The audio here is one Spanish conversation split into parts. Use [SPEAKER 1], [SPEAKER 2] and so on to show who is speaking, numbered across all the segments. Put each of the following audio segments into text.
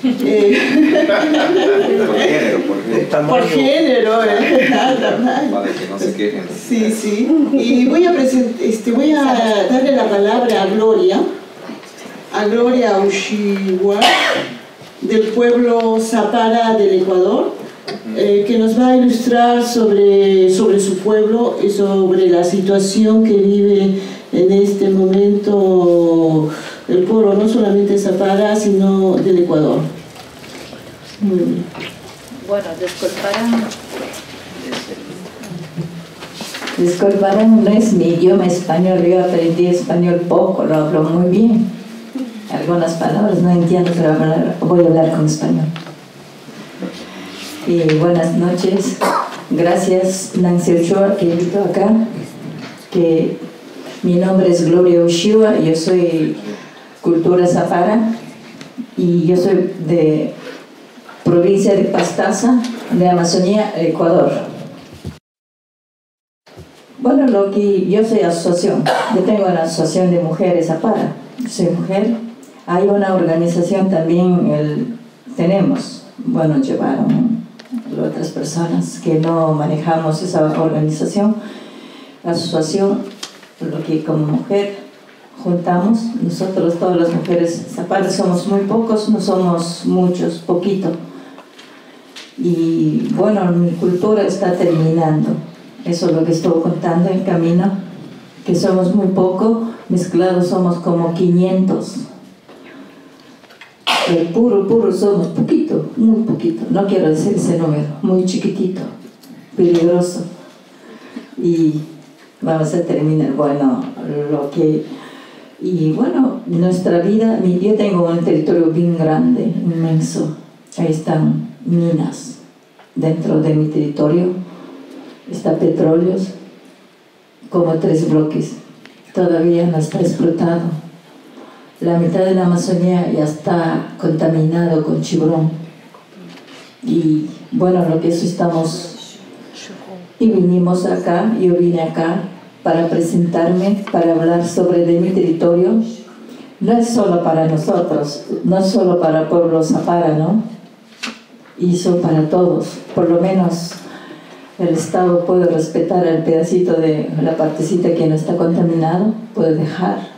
[SPEAKER 1] Por género,
[SPEAKER 2] para que no se quejen.
[SPEAKER 1] Sí, sí. Y voy a darle la palabra a Gloria Ushihua, del pueblo Zapara del Ecuador, que nos va a ilustrar sobre su pueblo y sobre la situación que vive en este momento el pueblo, no solamente Zapara, sino del Ecuador.
[SPEAKER 3] Bueno, disculparán, no es mi idioma español, yo aprendí español poco, lo hablo muy bien. Algunas palabras no entiendo, pero voy a hablar con español. Y buenas noches, gracias Nancy Ochoa que invitó acá, que mi nombre es Gloria Ushihua, yo soy cultura Zapara y yo soy de provincia de Pastaza, de Amazonía, Ecuador. Bueno, yo soy asociación, yo tengo una asociación de mujeres Zapara, soy mujer. Hay una organización también, tenemos, bueno, llevaron otras personas que no manejamos esa organización, asociación, lo que como mujer juntamos, nosotros todas las mujeres Zapara somos muy pocos, no somos muchos, poquito. Y bueno, mi cultura está terminando, eso es lo que estoy contando en camino, que somos muy poco, mezclados somos como 500. El puro somos poquito, muy poquito, no quiero decir ese número, muy chiquitito, peligroso. Y vamos a terminar, bueno, y bueno, nuestra vida, yo tengo un territorio bien grande, inmenso, ahí están minas dentro de mi territorio, está petróleos, como 3 bloques, todavía no está explotado. La mitad de la Amazonía ya está contaminado con chibrón. Y bueno, lo que eso estamos. Y vinimos acá, yo vine acá para presentarme, para hablar sobre de mi territorio. No es solo para nosotros, no es solo para el pueblo Zapara, ¿no? Hizo para todos. Por lo menos el Estado puede respetar el pedacito de la partecita que no está contaminado, puede dejar.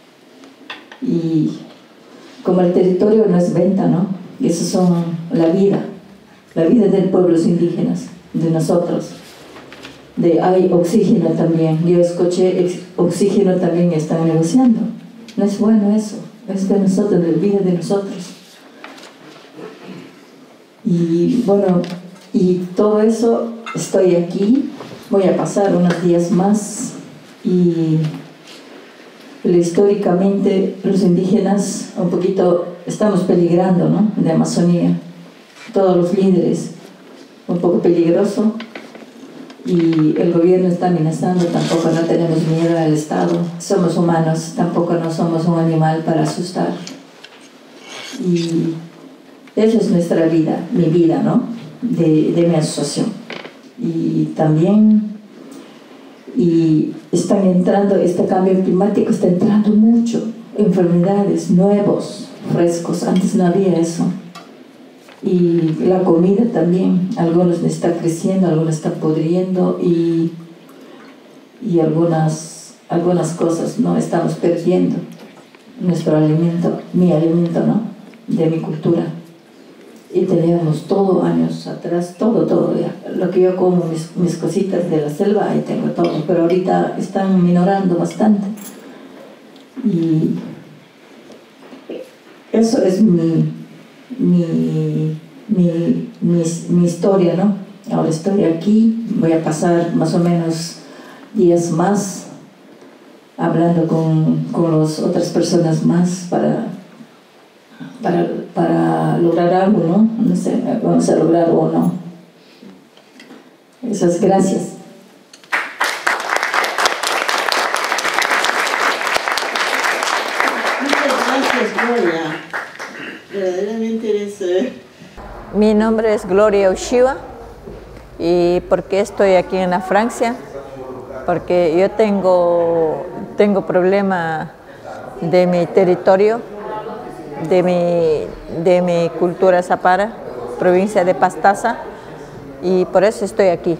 [SPEAKER 3] Y como el territorio no es venta, ¿no? Eso son la vida de pueblos indígenas, de nosotros. Hay oxígeno también, yo escuché oxígeno también están negociando. No es bueno eso, es de nosotros, de la vida de nosotros. Y bueno, y todo eso, estoy aquí, voy a pasar unos días más y históricamente los indígenas un poquito estamos peligrando, ¿no? De Amazonía, todos los líderes, un poco peligroso y el gobierno está amenazando, tampoco no tenemos miedo al Estado, somos humanos, tampoco no somos un animal para asustar. Y esa es nuestra vida, mi vida, ¿no? De mi asociación. Y también están entrando, este cambio climático está entrando mucho, enfermedades nuevos, frescos, antes no había eso. Y la comida también, algunos está creciendo, algunos están pudriendo y algunas cosas no estamos perdiendo nuestro alimento, mi alimento, ¿no? De mi cultura. Y teníamos todo años atrás, todo ya. Lo que yo como, mis cositas de la selva, ahí tengo todo, pero ahorita están minorando bastante. Y eso es mi historia, ¿no? Ahora estoy aquí, voy a pasar más o menos días más hablando con las otras personas más para lograr algo, ¿no? No sé, vamos a lograr o no. Esas gracias.
[SPEAKER 1] Muchas gracias, Gloria. Verdaderamente eres...
[SPEAKER 4] Mi nombre es Gloria Ushihua. ¿Y por qué estoy aquí en la Francia? Porque yo tengo problema de mi territorio, de mi cultura zapara, provincia de Pastaza, y por eso estoy aquí.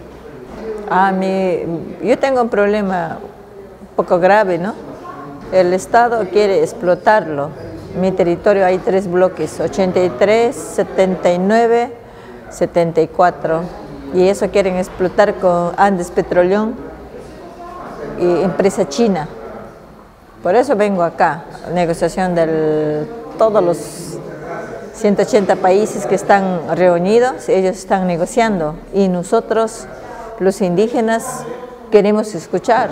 [SPEAKER 4] Yo tengo un problema un poco grave, ¿no? El Estado quiere explotarlo. En mi territorio hay 3 bloques, 83, 79, 74, y eso quieren explotar con Andes Petroleum y empresa china. Por eso vengo acá, negociación de todos los 180 países que están reunidos, ellos están negociando, y nosotros, los indígenas, queremos escuchar.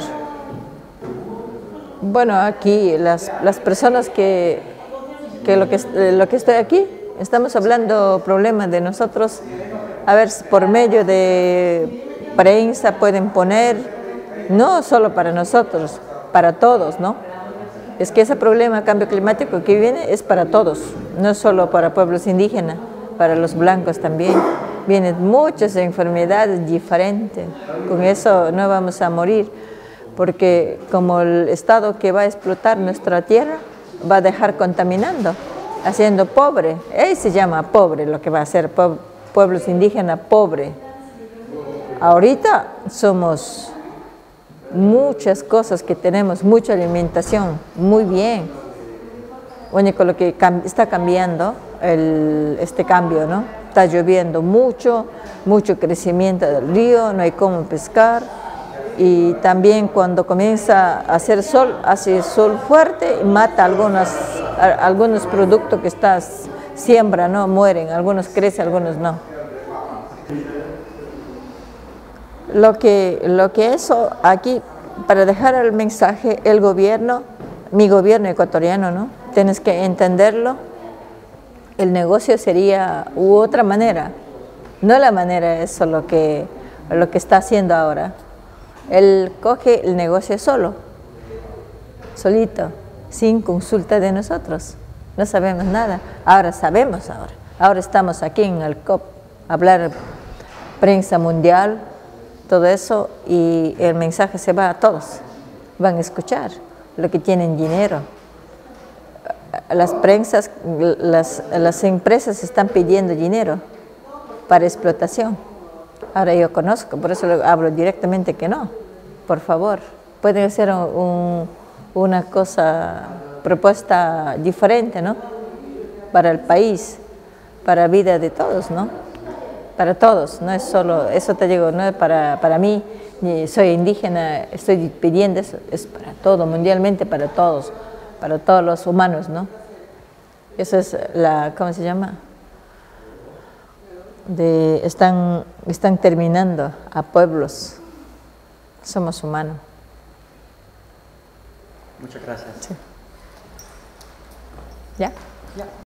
[SPEAKER 4] Bueno, aquí las personas lo que estoy aquí, estamos hablando problemas de nosotros, a ver si por medio de prensa pueden poner, no solo para nosotros, para todos, ¿no? Es que ese problema de cambio climático que viene es para todos, no solo para pueblos indígenas, para los blancos también. Vienen muchas enfermedades diferentes, con eso no vamos a morir, porque como el Estado que va a explotar nuestra tierra, va a dejar contaminando, haciendo pobre. Él se llama pobre, lo que va a hacer pueblos indígenas pobre. Ahorita somos muchas cosas que tenemos, mucha alimentación, muy bien. Único lo que está cambiando, este cambio, ¿no? Está lloviendo mucho crecimiento del río, no hay cómo pescar. Y también cuando comienza a hacer sol, hace sol fuerte y mata algunos productos que siembra, ¿no? Mueren, algunos crecen, algunos no. Lo que eso aquí, para dejar el mensaje, el gobierno, mi gobierno ecuatoriano, ¿no? Tienes que entenderlo. El negocio sería otra manera, no la manera eso lo que está haciendo ahora. Él coge el negocio solito, sin consulta de nosotros. No sabemos nada. Ahora sabemos Ahora estamos aquí en el COP, hablar prensa mundial, todo eso, y el mensaje se va a todos. Van a escuchar lo que tienen dinero. Las prensas, las empresas están pidiendo dinero para explotación. Ahora yo conozco, por eso hablo directamente que no. Por favor, pueden hacer una propuesta diferente, ¿no? Para el país, para la vida de todos, ¿no? Para todos, no es solo, eso te digo, no es para mí, soy indígena, estoy pidiendo eso, es para todo, mundialmente para todos los humanos, ¿no? Eso es ¿cómo se llama? Están terminando a pueblos. Somos humanos.
[SPEAKER 5] Muchas gracias.
[SPEAKER 4] Sí. ¿Ya?
[SPEAKER 5] Ya.